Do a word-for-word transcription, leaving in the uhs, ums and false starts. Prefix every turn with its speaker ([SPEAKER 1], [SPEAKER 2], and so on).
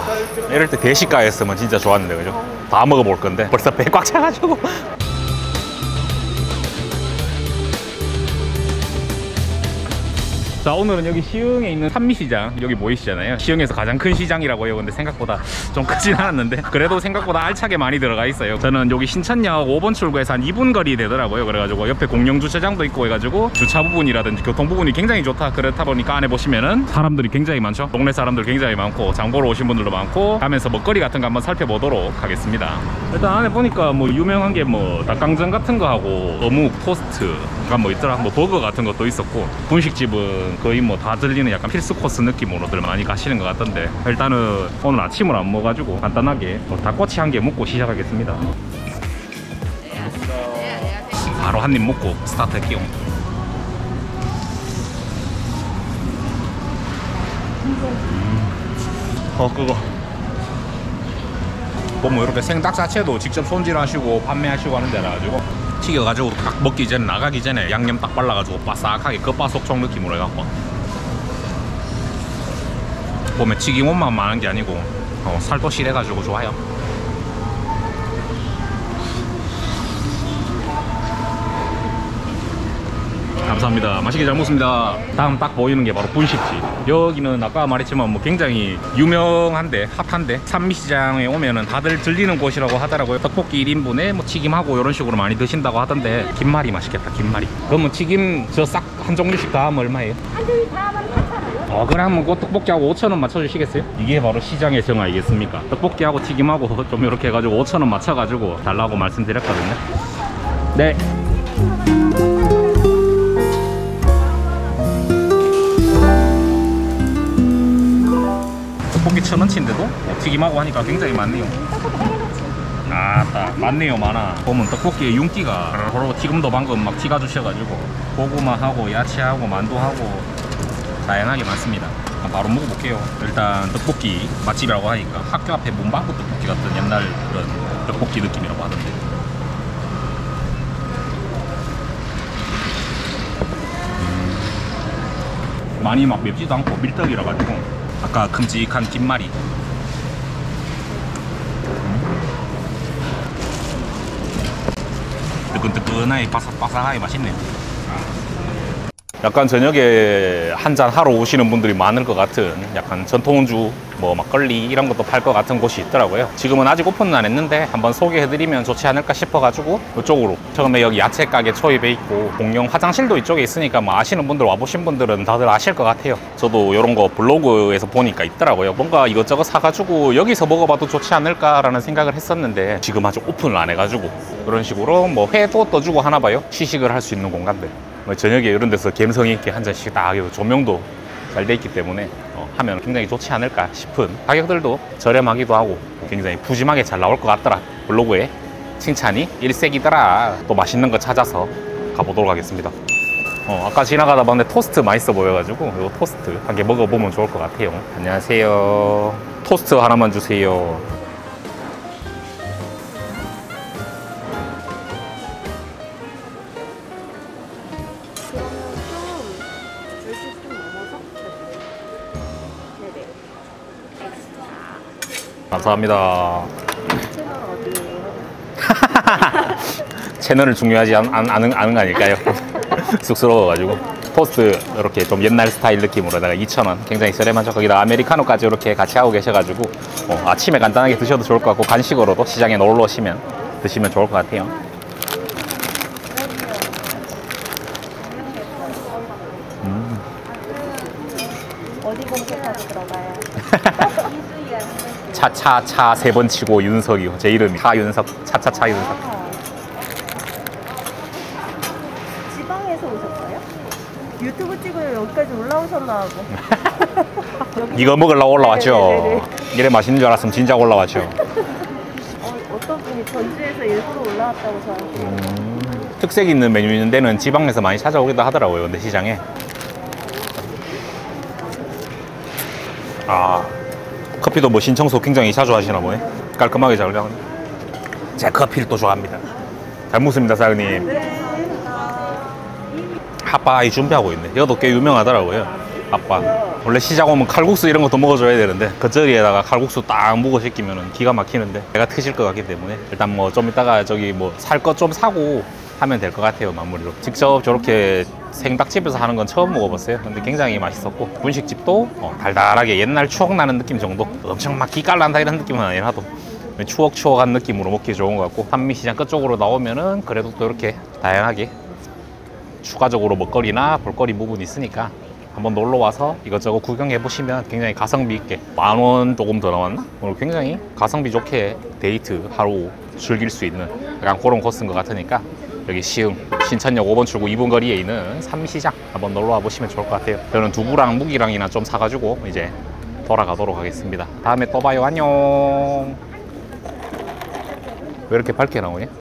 [SPEAKER 1] 이럴 때 대식가였으면 진짜 좋았는데 그죠? 다 먹어볼 건데 벌써 배 꽉 차가지고. 자, 오늘은 여기 시흥에 있는 산미시장 여기 모이시잖아요. 시흥에서 가장 큰 시장이라고 해요. 근데 생각보다 좀 크진 않았는데 그래도 생각보다 알차게 많이 들어가 있어요. 저는 여기 신천역 오 번 출구에서 한 이 분 거리 되더라고요. 그래가지고 옆에 공영 주차장도 있고 해가지고 주차 부분이라든지 교통 부분이 굉장히 좋다. 그렇다 보니까 안에 보시면은 사람들이 굉장히 많죠. 동네 사람들 굉장히 많고 장 보러 오신 분들도 많고 하면서 먹거리 같은 거 한번 살펴보도록 하겠습니다. 일단 안에 보니까 뭐 유명한 게 뭐 닭강정 같은 거 하고 어묵, 토스트 가 뭐 있더라. 뭐 버거 같은 것도 있었고 분식집은 거의 뭐 다 들리는 약간 필수 코스 느낌으로들 많이 가시는 것 같던데 일단은 오늘 아침을 안 먹어가지고 간단하게 닭꼬치 한 개 먹고 시작하겠습니다. 바로 한 입 먹고 스타트 할게요. 음. 어 그거 보면 이렇게 생닭 자체도 직접 손질하시고 판매하시고 하는 데라 가지고 튀겨가지고 딱 먹기 전에 나가기 전에 양념 딱 발라가지고 바싹하게 겉바속촉 느낌으로 해갖고 보면 튀김옷만 많은 게 아니고 어, 살도 실해가지고 좋아요. 감사합니다. 맛있게 잘 먹습니다. 다음 딱 보이는 게 바로 분식집. 여기는 아까 말했지만 뭐 굉장히 유명한데 핫한데 산미시장에 오면은 다들 들리는 곳이라고 하더라고요. 떡볶이 일 인분에 뭐 튀김하고 이런 식으로 많이 드신다고 하던데 김말이 맛있겠다. 김말이. 그러면 튀김 저 싹 한 종류씩 다 하면 얼마예요?
[SPEAKER 2] 한 종류 다 하면 팔천 원이요?
[SPEAKER 1] 어 그럼 그 떡볶이하고 오천 원 맞춰주시겠어요? 이게 바로 시장의 정 아니겠습니까? 떡볶이하고 튀김하고 좀 이렇게 해가지고 오천 원 맞춰가지고 달라고 말씀드렸거든요. 네. 떡볶이 천 원치인데도 튀김하고 하니까 굉장히 많네요. 아따 많네요. 많아. 보면 떡볶이에 윤기가 바로 튀김도 방금 막 튀가 주셔가지고 고구마하고 야채하고 만두하고 다양하게 많습니다. 바로 먹어볼게요. 일단 떡볶이 맛집이라고 하니까 학교 앞에 문방구 떡볶이 같은 옛날 그런 떡볶이 느낌이라고 하던데 음. 많이 막 맵지도 않고 밀떡이라 가지고 아까 큼직한 김말이 뜨끈뜨끈하게 바삭바삭하게 맛있네요. 약간 저녁에 한잔 하러 오시는 분들이 많을 것 같은 약간 전통주 뭐 막걸리 이런 것도 팔 것 같은 곳이 있더라고요. 지금은 아직 오픈은 안 했는데 한번 소개해드리면 좋지 않을까 싶어가지고 이쪽으로 처음에 여기 야채 가게 초입에 있고 공영 화장실도 이쪽에 있으니까 뭐 아시는 분들 와보신 분들은 다들 아실 것 같아요. 저도 이런 거 블로그에서 보니까 있더라고요. 뭔가 이것저것 사가지고 여기서 먹어봐도 좋지 않을까라는 생각을 했었는데 지금 아직 오픈을 안 해가지고 이런 식으로 뭐 회도 떠주고 하나 봐요. 시식을 할 수 있는 공간들 저녁에 이런 데서 감성 있게 한 잔씩 딱 조명도 잘 돼 있기 때문에 어, 하면 굉장히 좋지 않을까 싶은 가격들도 저렴하기도 하고 굉장히 푸짐하게 잘 나올 것 같더라. 블로그에 칭찬이 일색이더라. 또 맛있는 거 찾아서 가보도록 하겠습니다. 어, 아까 지나가다 봤는데 토스트 맛있어 보여가지고 이거 토스트 한 개 먹어보면 좋을 것 같아요. 안녕하세요. 토스트 하나만 주세요. 감사합니다.
[SPEAKER 2] 채널 어디예요?
[SPEAKER 1] 채널을 중요하지 않, 않, 않은, 않은 거 아닐까요? 쑥스러워가지고 토스트 이렇게 좀 옛날 스타일 느낌으로다가 이천 원 굉장히 저렴하죠. 거기다 아메리카노까지 이렇게 같이 하고 계셔가지고 어, 아침에 간단하게 드셔도 좋을 것 같고 간식으로도 시장에 놀러 오시면 드시면 좋을 것 같아요. 음.
[SPEAKER 2] 어디 검색하고 들어가요?
[SPEAKER 1] 차차차 세 번 치고 윤석이요. 제 이름이 차윤석. 차차차 윤석.
[SPEAKER 2] 아, 지방에서 오셨어요? 유튜브 찍으러 여기까지 올라오셨나 하고.
[SPEAKER 1] 이거 먹으려고 올라왔죠.
[SPEAKER 2] 네네네네.
[SPEAKER 1] 이래 맛있는 줄 알았으면 진작 올라왔죠.
[SPEAKER 2] 어, 어떤 분이 전주에서 일부러 올라왔다고 저한테.
[SPEAKER 1] 음, 특색 있는 메뉴 있는 데는 지방에서 많이 찾아오기도 하더라고요. 근데 시장에 아 커피도 뭐 신청소 굉장히 자주 하시나 보네. 깔끔하게 잘 가네. 제 커피를 또 좋아합니다. 잘 먹습니다 사장님. 핫바이 준비하고 있네. 이것도 꽤 유명하더라고요. 아빠. 원래 시장 오면 칼국수 이런 것도 먹어줘야 되는데 겉절이에다가 칼국수 딱 묵어 시키면은 기가 막히는데 배가 트실 것 같기 때문에 일단 뭐 좀 이따가 저기 뭐 살 것 좀 사고 하면 될 것 같아요. 마무리로. 직접 저렇게 생닭집에서 하는 건 처음 먹어봤어요. 근데 굉장히 맛있었고 분식집도 어, 달달하게 옛날 추억 나는 느낌 정도. 엄청 막 기깔난다 이런 느낌은 아니라도 추억추억한 느낌으로 먹기 좋은 것 같고, 산미시장 끝쪽으로 나오면은 그래도 또 이렇게 다양하게 추가적으로 먹거리나 볼거리 부분이 있으니까 한번 놀러 와서 이것저것 구경해 보시면 굉장히 가성비 있게, 만 원 조금 더 나왔나? 오늘 굉장히 가성비 좋게 데이트 하루 즐길 수 있는 약간 그런 코스인 것 같으니까 여기 시흥 신천역 오 번 출구 이 분 거리에 있는 산미시장 한번 놀러 와 보시면 좋을 것 같아요. 저는 두부랑 무기랑이나 좀 사가지고 이제 돌아가도록 하겠습니다. 다음에 또 봐요. 안녕. 왜 이렇게 밝게 나오냐?